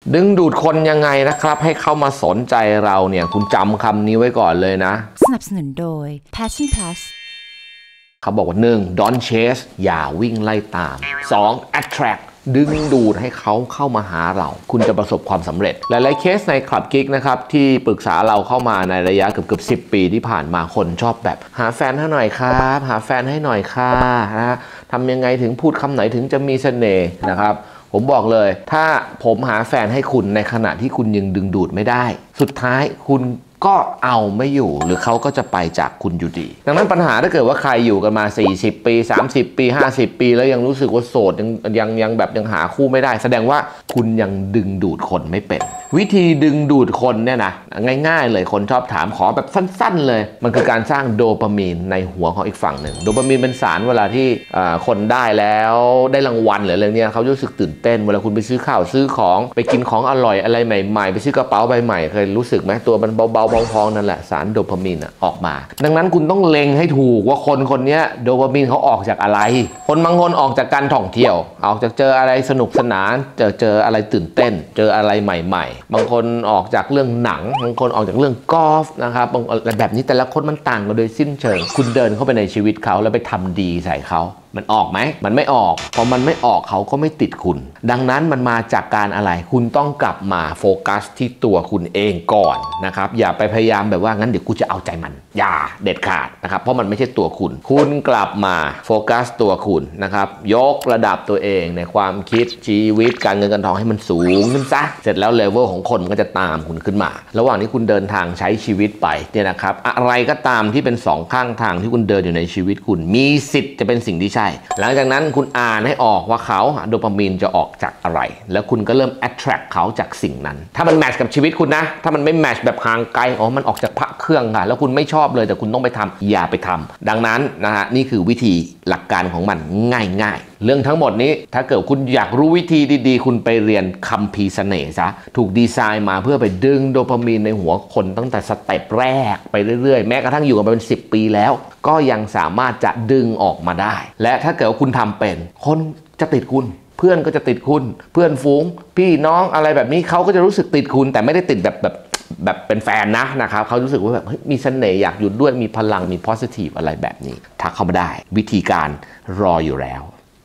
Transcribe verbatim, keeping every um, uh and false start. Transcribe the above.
ดึงดูดคนยังไงนะครับให้เข้ามาสนใจเราเนี่ยคุณจำคำนี้ไว้ก่อนเลยนะสนับสนุนโดย Passion Plus เขาบอกว่าหนึ่ง don't chase อย่าวิ่งไล่ตามสอง attract ดึงดูดให้เขาเข้ามาหาเราคุณจะประสบความสำเร็จหลายๆเคสในคลับกิ๊กนะครับที่ปรึกษาเราเข้ามาในระยะเกือบเกือบสิบปีที่ผ่านมาคนชอบแบบหาแฟนให้หน่อยครับหาแฟนให้หน่อยค่ะนะทำยังไงถึงพูดคำไหนถึงจะมีเสน่ห์นะครับผมบอกเลยถ้าผมหาแฟนให้คุณในขณะที่คุณยังดึงดูดไม่ได้สุดท้ายคุณก็เอาไม่อยู่หรือเขาก็จะไปจากคุณอยู่ดีดังนั้นปัญหาถ้าเกิดว่าใครอยู่กันมาสี่สิบปีสามสิบปีห้าสิบปีแล้วยังรู้สึกว่าโสดยังยังยังแบบยังหาคู่ไม่ได้แสดงว่าคุณยังดึงดูดคนไม่เป็นวิธีดึงดูดคนเนี่ยนะง่ายๆเลยคนชอบถามขอแบบสั้นๆเลยมันคือการสร้างโดปามีนในหัวของอีกฝั่งหนึ่งโดปามีนเป็นสารเวลาที่คนได้แล้วได้รางวัลหรืออะไรเนี้ยเขารู้สึกตื่นเต้นเวลาคุณไปซื้อข้าวซื้อของไปกินของอร่อยอะไรใหม่ๆไปซื้อกระเป๋าใบใหม่เคยรู้สึกไหมตัวมันเบาๆพองๆนั่นแหละสารโดปามีนออกมาดังนั้นคุณต้องเล็งให้ถูกว่าคนคนนี้โดปามีนเขาออกจากอะไรคนบางคนออกจากการท่องเที่ยวออกจากเจออะไรสนุกสนานเจอเจออะไรตื่นเต้นเจออะไรใหม่ๆบางคนออกจากเรื่องหนังบางคนออกจากเรื่องกอล์ฟนะครับบางแบบนี้แต่ละคนมันต่างกันโดยสิ้นเชิงคุณเดินเข้าไปในชีวิตเขาแล้วไปทำดีใส่เขามันออกไหมมันไม่ออกพอมันไม่ออกเขาก็ไม่ติดคุณดังนั้นมันมาจากการอะไรคุณต้องกลับมาโฟกัสที่ตัวคุณเองก่อนนะครับอย่าไปพยายามแบบว่างั้นเดี๋ยวกูจะเอาใจมันอย่าเด็ดขาดนะครับเพราะมันไม่ใช่ตัวคุณคุณกลับมาโฟกัสตัวคุณนะครับยกระดับตัวเองในความคิดชีวิตการเงินการทองให้มันสูงขึ้นซะเสร็จแล้วเลเวลของคนก็จะตามคุณขึ้นมาระหว่างที่คุณเดินทางใช้ชีวิตไปเนี่ยนะครับอะไรก็ตามที่เป็นสองข้างทางที่คุณเดินอยู่ในชีวิตคุณมีสิทธิ์จะเป็นสิ่งที่ใช่หลังจากนั้นคุณอ่านให้ออกว่าเขาโดปามีนจะออกจากอะไรแล้วคุณก็เริ่ม attract เขาจากสิ่งนั้นถ้ามันแมทช์กับชีวิตคุณนะถ้ามันไม่แมทช์แบบห่างไกลอ๋อมันออกจากพระเครื่องค่ะแล้วคุณไม่ชอบเลยแต่คุณต้องไปทำอย่าไปทำดังนั้นนะฮะนี่คือวิธีหลักการของมันง่ายๆเรื่องทั้งหมดนี้ถ้าเกิดคุณอยากรู้วิธีดีๆคุณไปเรียนคัมภีร์เสน่ห์ซะถูกดีไซน์มาเพื่อไปดึงโดปามีนในหัวคนตั้งแต่สเต็ปแรกไปเรื่อยๆแม้กระทั่งอยู่กันมาเป็นสิบปีแล้วก็ยังสามารถจะดึงออกมาได้และถ้าเกิดว่าคุณทำเป็นคนจะติดคุณเพื่อนก็จะติดคุณเพื่อนฝูงพี่น้องอะไรแบบนี้เขาก็จะรู้สึกติดคุณแต่ไม่ได้ติดแบบแบบแบบเป็นแฟนนะนะครับเขารู้สึกว่าแบบมีเสน่ห์อยากอยู่ด้วยมีพลังมี positive อะไรแบบนี้ทักเข้ามาได้วิธีการรออยู่แล้ว